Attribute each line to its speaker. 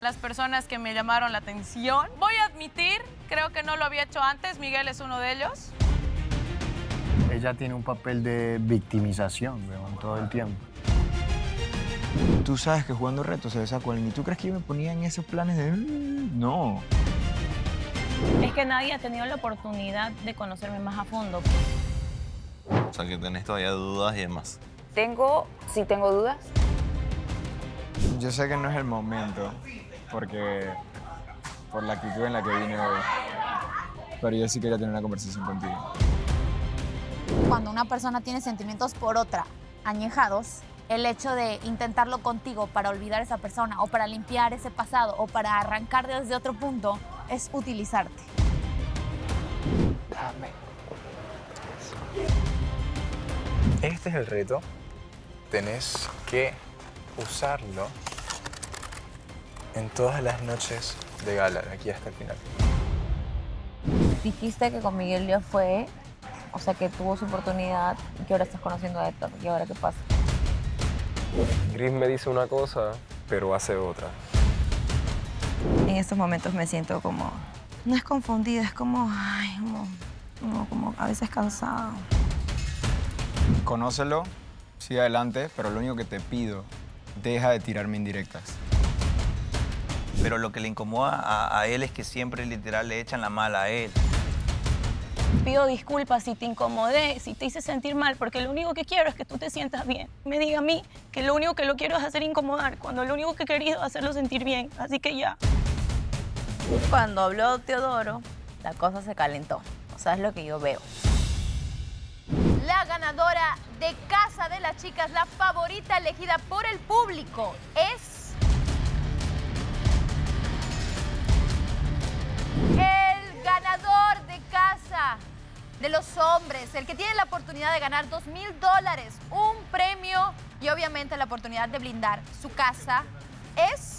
Speaker 1: las personas que me llamaron la atención. Voy a admitir, creo que no lo había hecho antes, Miguel es uno de ellos.
Speaker 2: Ella tiene un papel de victimización, weón, todo el tiempo.
Speaker 3: Tú sabes que jugando retos se besa con él. ¿Y tú crees que yo me ponía en esos planes de...? No.
Speaker 4: Es que nadie ha tenido la oportunidad de conocerme más a fondo.
Speaker 5: O sea, que tenés todavía dudas y demás.
Speaker 6: Sí tengo dudas.
Speaker 3: Yo sé que no es el momento, porque... por la actitud en la que vine hoy. Pero yo sí quería tener una conversación contigo.
Speaker 7: Cuando una persona tiene sentimientos por otra, añejados, el hecho de intentarlo contigo para olvidar a esa persona o para limpiar ese pasado o para arrancar desde otro punto es utilizarte.
Speaker 3: Dame. Este es el reto. Tenés que usarlo en todas las noches de gala, de aquí hasta el final.
Speaker 6: Dijiste que con Miguel ya fue, o sea, que tuvo su oportunidad y que ahora estás conociendo a Héctor. ¿Y ahora qué pasa?
Speaker 8: Gris me dice una cosa, pero hace otra.
Speaker 4: En estos momentos me siento como... No es confundida, es como... Ay, como a veces cansada.
Speaker 3: Conócelo, sigue adelante, pero lo único que te pido, deja de tirarme indirectas.
Speaker 9: Pero lo que le incomoda a él es que siempre literal le echan la mala a él.
Speaker 4: Pido disculpas si te incomodé, si te hice sentir mal, porque lo único que quiero es que tú te sientas bien. Me diga a mí que lo único que lo quiero es hacer incomodar, cuando lo único que he querido es hacerlo sentir bien. Así que ya.
Speaker 6: Cuando habló Teodoro, la cosa se calentó. O sea, es lo que yo veo.
Speaker 10: La ganadora de Casa de las Chicas, la favorita elegida por el público, es... el ganador de Casa de los Hombres, el que tiene la oportunidad de ganar $2,000, un premio y obviamente la oportunidad de blindar su casa, es...